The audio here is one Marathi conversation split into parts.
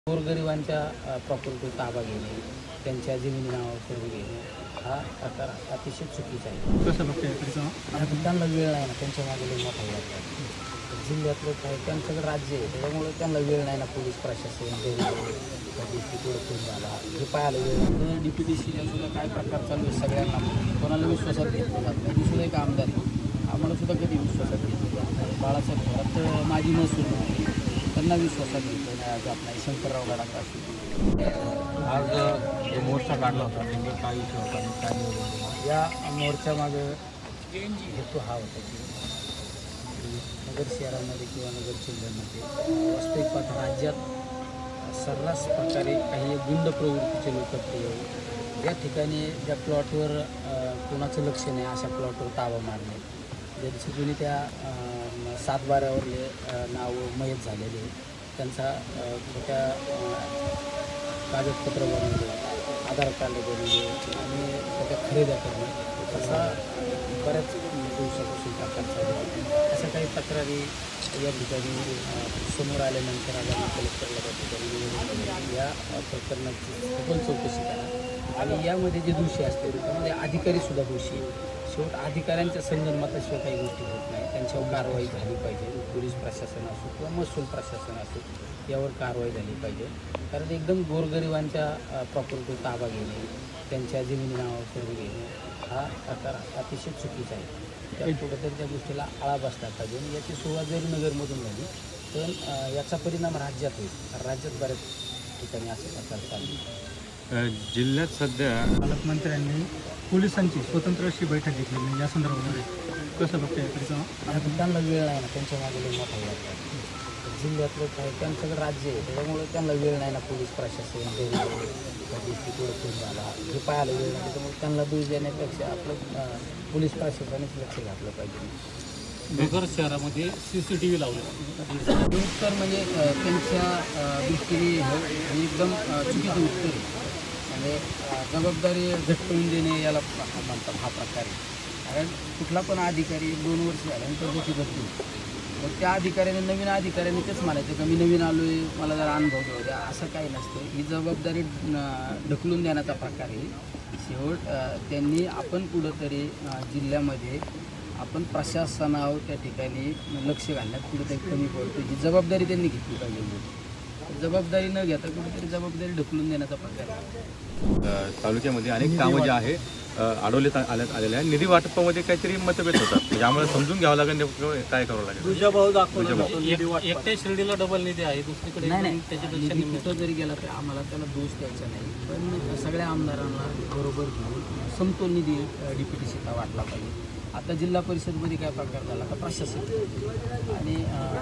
गोरगरिबांच्या प्रॉपर्टी ताबा घेणे, त्यांच्या जमिनी नावावर सर्व घेणे हा प्रकार अतिशय चुकीचा आहे. कसं बघताय त्याचं आणि त्यांना वेळ नाही ना, त्यांच्या मागे लई मोठा वेळ आहे. जिल्ह्यातलं काय त्यांच्याकडे राज्य आहे, त्याच्यामुळे त्यांना वेळ नाही ना. पोलीस प्रशासन पुढे झाला हे पाहायला वेळ. DPTC सुद्धा काय प्रकार चालू आहे सगळ्यांना, कोणाला विश्वासात घेतलं जात नाही. मी सुद्धा एक आमदार आहे, आम्हाला सुद्धा कधी विश्वासात घेतलं जात नाही. बाळासाहेब थोरात माझी महसूल होती, त्यांना विश्वासात घेतलं नाही. आज आपला शंकरराव गडाख असू. आज जो मोर्चा काढला होता नेमकं काय विषय होता आणि काय नियोजन? या मोर्चामागं हेतू हा होता की नगर शहरामध्ये किंवा नगर जिल्ह्यामध्ये वास्तविक पाहता राज्यात सर्रास प्रकारे काही गुंड प्रवृत्तीचे लोकप्रिय या ठिकाणी ज्या प्लॉटवर कोणाचं लक्ष नाही अशा प्लॉटवर ताबा मारणे, ज्यांची जुनी त्या 7/12वरले नावं मयत झालेले, त्यांचा त्या कागदपत्र बनवले, आधार कार्ड बनवले आणि त्याच्या खरेदी करणे, असा बऱ्याच दिवसापासून प्रकार चालू आहे. अशा काही तक्रारी या ठिकाणी समोर आल्यानंतर आज आम्ही कलेक्टरला त्या ठिकाणी या प्रकरणाची सखोल चौकशी करा आणि यामध्ये जे दोषी असतील त्यामध्ये अधिकारीसुद्धा दोषी. शेवट अधिकाऱ्यांच्या संगनमताशिवाय काही गोष्टी होत नाही, त्यांच्यावर कारवाई झाली पाहिजे. पोलीस प्रशासन असो किंवा महसूल प्रशासन असो, यावर कारवाई झाली पाहिजे. कारण एकदम गोरगरिबांच्या प्रॉपर्टी ताबा घेणे, त्यांच्या जमिनी नावावर सर्व घेणे हा प्रकार अतिशय चुकीचा आहे. त्या कुठंतरी त्या गोष्टीला आळा बसला पाहिजे आणि याची सुरुवात जरी नगरमधून झाली तर याचा परिणाम राज्यात होईल. राज्यात बऱ्याच ठिकाणी असे प्रकार चालू. जिल्ह्यात सध्या पालकमंत्र्यांनी पोलिसांची स्वतंत्र अशी बैठक घेतली म्हणजे या संदर्भामध्ये कसं बघताय त्याचं? आणि त्यांना वेळ नाही ना, त्यांच्या मागे लई मोठा वेळ आहे. जिल्ह्यातलं काय त्यांच्याकडे राज्य आहे, त्याच्यामुळे त्यांना वेळ नाही ना. पोलीस प्रशासन पुढे झाला हे पाहायला वेळ नाही, त्याच्यामुळे त्यांना दोष देण्यापेक्षा आपलं पोलीस प्रशासनानेच लक्ष घातलं पाहिजे. नगर शहरामध्ये CCTV लावले. उत्तर म्हणजे त्यांच्या दृष्टीने हे एकदम चुकीचं उत्तर आहे. म्हणजे जबाबदारी झटकवून देणे याला म्हणतात हा प्रकार आहे. कारण कुठला पण अधिकारी 2 वर्ष झाल्यानंतर त्याची बदली, मग त्या अधिकाऱ्याने नवीन अधिकाऱ्याने तेच म्हणायचं का मी नवीन आलो आहे, मला जरा अनुभव घेऊ द्या, असं काही नसतं. ही जबाबदारी ढकलून देण्याचा प्रकार आहे. शेवट त्यांनी आपण कुठंतरी जिल्ह्यामध्ये आपण प्रशासनावर त्या ठिकाणी लक्ष घालण्यात कुठेतरी कमी पडतो. ही जबाबदारी त्यांनी घेतली पाहिजे. जबाबदारी न घेता कुठेतरी जबाबदारी ढकलून देण्याचा प्रकार आहे. तालुक्यामध्ये अनेक कामं जे आहे आलेले आहे. निधी वाटपामध्ये काहीतरी मतभेद होतात, म्हणजे आम्हाला समजून घ्यावं लागेल नेमकं काय करावं लागेल. एकट्या शिर्डीला डबल निधी आहे, दुसरीकडे नाही कुठं जरी गेला तर आम्हाला त्याला दोष द्यायचा नाही. पण सगळ्या आमदारांना बरोबर घेऊन समतोल निधी DPTCला वाटला पाहिजे. आता जिल्हा परिषदमध्ये काय प्रकार झाला का प्रशासन आणि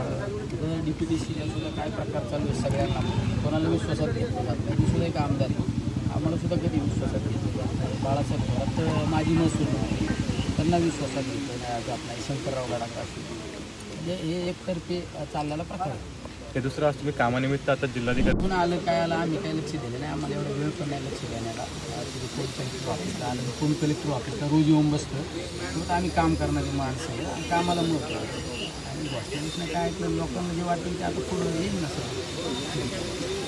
DPTCला सुद्धा काय प्रकार चालू आहे सगळ्यांना, कोणाला विश्वासात घेतलं जात नाही. मी सुद्धा एक आमदार आहे, आम्हाला सुद्धा कधी विश्वासात घेतलं जात नाही. बाळासाहेब थोरात माझी महसूल होती, त्यांना विश्वासात घेतलं नाही. आज आपला शंकरराव गडाख असू. म्हणजे हे एकतर्फे चाललेला प्रकार आहे. हे दुसरं असं तुम्ही कामानिमित्त आता जिल्हाधिकारी पुन्हा आलं काय आलं आम्ही काही लक्ष दिलं नाही. आम्हाला एवढा वेळ पण नाही लक्ष देण्याला. कोण कलेक्टर ऑफिसला आलं, कोण कलेक्टर ऑफिसला रोज येऊन बसतं. मग आम्ही काम करणारी माणसं आहे आणि कामाला महत्त्व आहे. आणि गोष्टीनं काय ऐकलं लोकांना जे वाटेल ते आता पुढं येईल ना सर.